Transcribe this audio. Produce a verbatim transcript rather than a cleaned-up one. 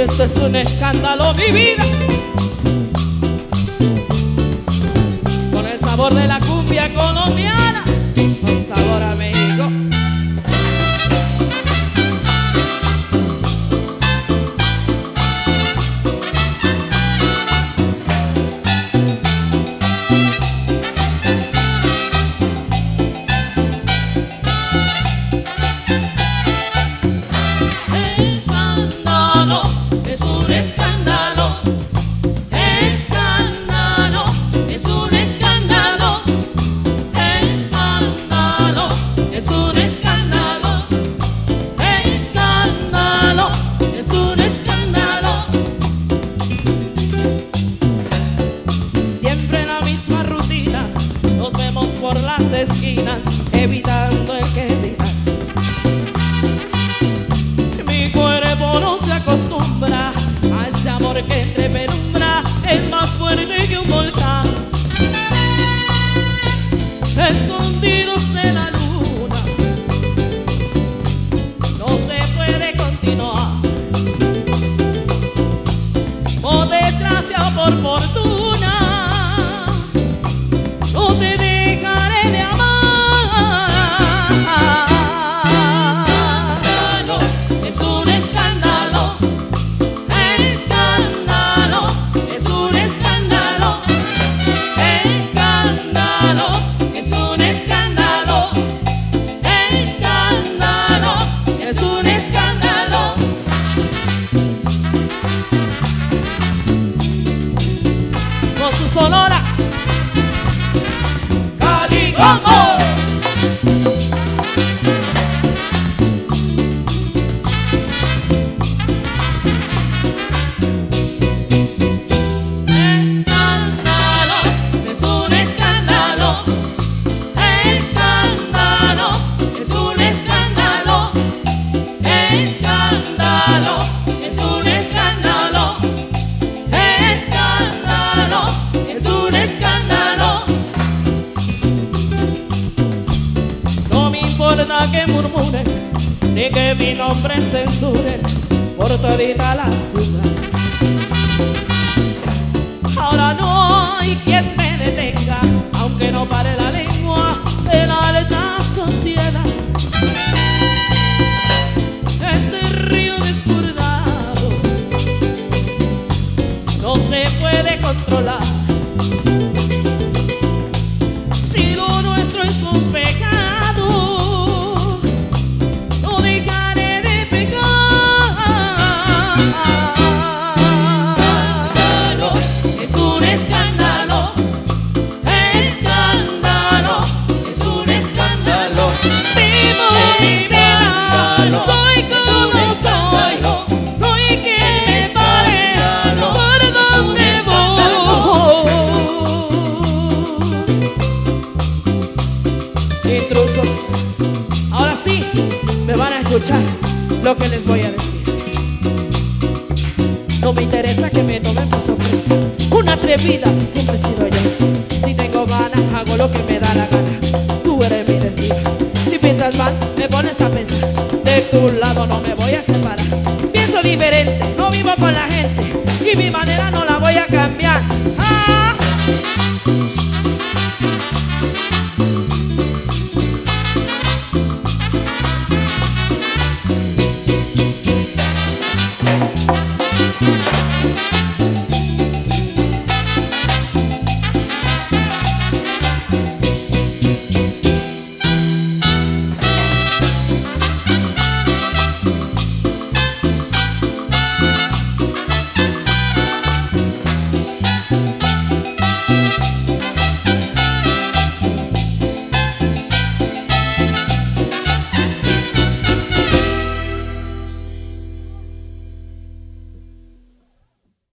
esto es un escándalo, mi vida. Con el sabor de la cumbia colombiana, con sabor a México. Por las esquinas, evitando el que dirán. Mi cuerpo no se acostumbra a este amor que entre penumbra, es más fuerte que un volcán. Escondidos de la luna, no se puede continuar. Por desgracia o por fortuna, no te dejaré de amar. Escándalo, es un escándalo. Escándalo, es un escándalo. Escándalo, es un escándalo. Escándalo, es un escándalo. Con su sonora ¡vamos! Escándalo, es un escándalo. Escándalo, es un escándalo. Escándalo, es un escándalo. Escándalo, es un escándalo. No me importa que murmuren, ni que mi nombre censuren por todita la ciudad. Ahora no hay quien me detenga, aunque no pare la lengua de la alta sociedad. Este río desbordado no se puede controlar. Si lo nuestro es un pecado, no dejaré de pecar. Escándalo, es un escándalo. Escándalo, es un escándalo. Vivo mi vida, soy como soy, no hay quien me pare por donde voy. Intrusos, ahora sí me van a escuchar lo que les voy a decir. No me interesa que me tomen por sorpresa, una atrevida siempre he sido yo. Si tengo ganas, hago lo que me da la gana. Tú eres mi destino. Si piensas mal, me pones a pensar. De tu lado no me voy a separar. Pienso diferente, no vivo con la gente, y mi manera no